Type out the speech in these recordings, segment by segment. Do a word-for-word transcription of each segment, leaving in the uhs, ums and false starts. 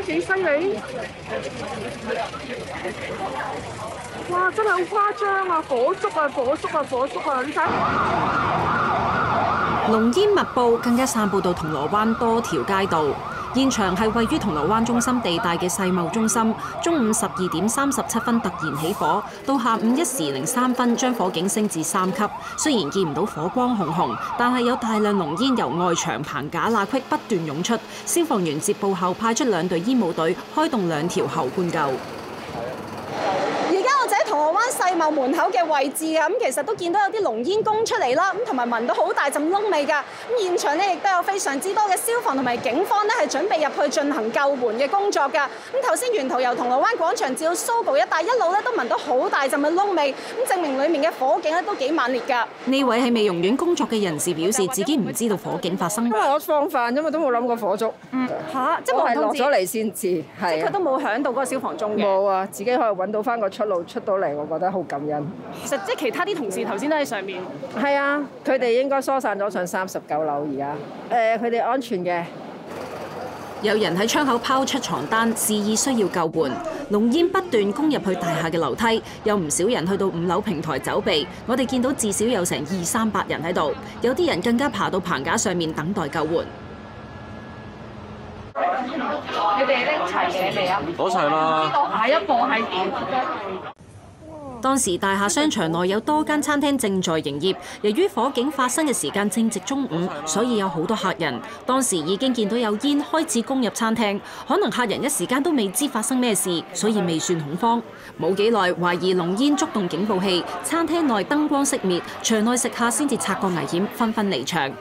啊，幾犀利！哇，真係好誇張啊！火燭啊，火燭啊，火燭啊！你睇， 濃煙密佈，更加散佈到銅鑼灣多條街道。現場係位於銅鑼灣中心地帶嘅世貿中心，中午十二點三十七分突然起火，到下午一時零三分將火警升至三級。雖然見唔到火光熊熊，但係有大量濃煙由外牆棚架罅隙不斷湧出。消防員接報後派出兩隊煙霧隊，開動兩條喉灌救。 銅鑼灣世貿門口嘅位置啊，咁其實都見到有啲濃煙攻出嚟啦，咁同埋聞到好大陣燶味㗎。咁現場呢亦都有非常之多嘅消防同埋警方呢係準備入去進行救援嘅工作㗎。咁頭先沿途由銅鑼灣廣場至到 Sogo 一帶一路咧都聞到好大陣嘅燶味，咁證明裡面嘅火警咧都幾猛烈㗎。 呢位喺美容院工作嘅人士表示，自己唔知道火警發生。 因為我放飯啫嘛，都冇諗過火燭。 嗯嚇，即係冇人通知。 落咗嚟先知，係。 即係佢都冇響到嗰個消防鐘嘅。 冇啊，自己可以揾到翻個出路出到嚟，我覺得好感恩。 其實即係其他啲同事頭先都喺上面。 係啊，佢哋應該疏散咗上三十九樓而家。誒，佢哋安全嘅。 有人喺窗口拋出床單，示意需要救援。濃煙不斷攻入去大廈嘅樓梯，有唔少人去到五樓平台走避。我哋見到至少有成二三百人喺度，有啲人更加爬到棚架上面等待救援。 你哋拎齊嘢未啊？ 攞齊啦。 知道下一步係點？ 當時大廈商場內有多間餐廳正在營業，由於火警發生嘅時間正值中午，所以有好多客人。當時已經見到有煙開始攻入餐廳，可能客人一時間都未知發生咩事，所以未算恐慌。冇幾耐，懷疑濃煙觸動警報器，餐廳內燈光熄滅，場內食客先至察覺危險，紛紛離場。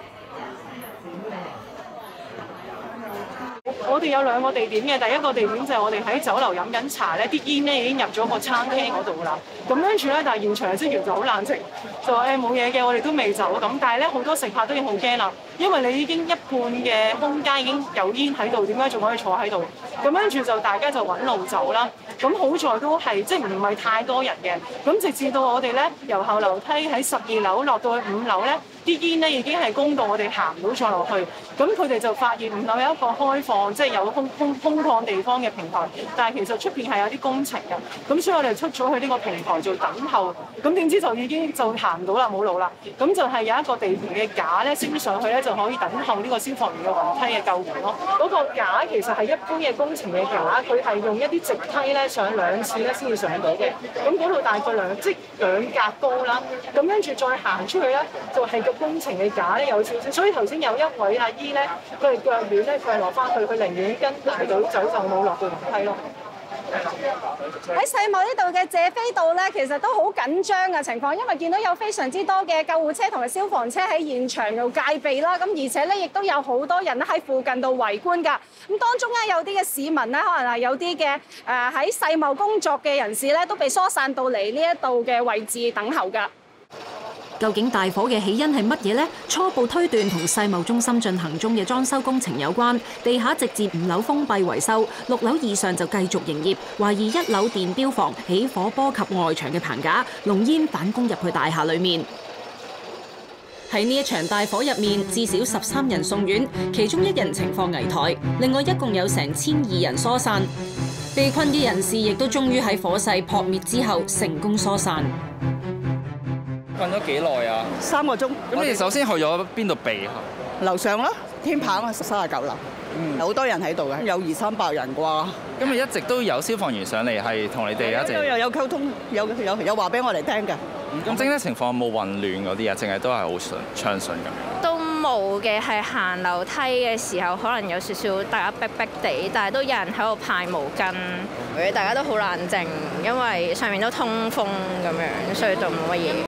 我哋有兩個地點嘅，第一個地點就係我哋喺酒樓飲緊茶咧，啲煙咧已經入咗個餐廳嗰度啦。咁跟住咧，但係現場嘅職員就好冷靜，就話誒冇嘢嘅，我哋都未走咁。但係咧好多食客都已經好驚啦，因為你已經一半嘅空間已經有煙喺度，點解仲可以坐喺度？咁跟住就大家就揾路走啦。咁好在都係即係唔係太多人嘅。咁直至到我哋咧由後樓梯喺十二樓落到去五樓咧，啲煙咧已經係攻到我哋行唔到再落去。咁佢哋就發現五樓有一個開放，即係有空空空曠地方嘅平台，但係其實出邊係有啲工程嘅。咁所以我哋出咗去呢個平台做等候。咁點知就已經就行唔到啦，冇路啦。咁就係有一個地盤嘅架咧，升上去咧就可以等候呢個消防員嘅雲梯嘅救援咯。嗰個架其實係一般嘅工程嘅架，佢係用一啲直梯咧上兩次咧先至上到嘅。咁嗰度大概兩即兩格高啦。咁跟住再行出去咧，就係個工程嘅架咧有少少。所以頭先有一位阿姨咧，佢係腳軟咧，佢係落翻去，佢寧願跟大隊走就冇落到樓梯咯。 喺世貿呢度嘅謝斐道咧，其實都好緊張嘅情況，因為見到有非常之多嘅救護車同埋消防車喺現場度戒備啦。咁而且咧，亦都有好多人咧喺附近度圍觀㗎。咁當中咧有啲嘅市民咧，可能係有啲嘅誒喺世貿工作嘅人士咧，都被疏散到嚟呢一度嘅位置等候㗎。 究竟大火嘅起因係乜嘢呢？初步推斷同世貿中心進行中嘅裝修工程有關，地下直至五樓封閉維修，六樓以上就繼續營業。懷疑一樓電錶房起火波及外牆嘅棚架，濃煙反攻入去大廈裡面。喺呢一場大火入面，至少十三人送院，其中一人情況危殆，另外一共有成千二人疏散。被困嘅人士亦都終於喺火勢撲滅之後成功疏散。 困咗幾耐啊？ 三個鐘。 咁你哋首先去咗邊度避啊？ 樓上啦，天棚啊，三十九樓。嗯，好多人喺度嘅，有二三百人啩。 咁咪一直都有消防員上嚟係同你哋一直。 有有有溝通，有有有話俾我哋聽嘅。 咁整體情況有冇混亂嗰啲啊？淨係都係好順暢順咁樣。 都冇嘅，係行樓梯嘅時候可能有少少大家逼逼地，但係都有人喺度派毛巾。大家都好冷靜，因為上面都通風咁樣，所以就冇乜嘢。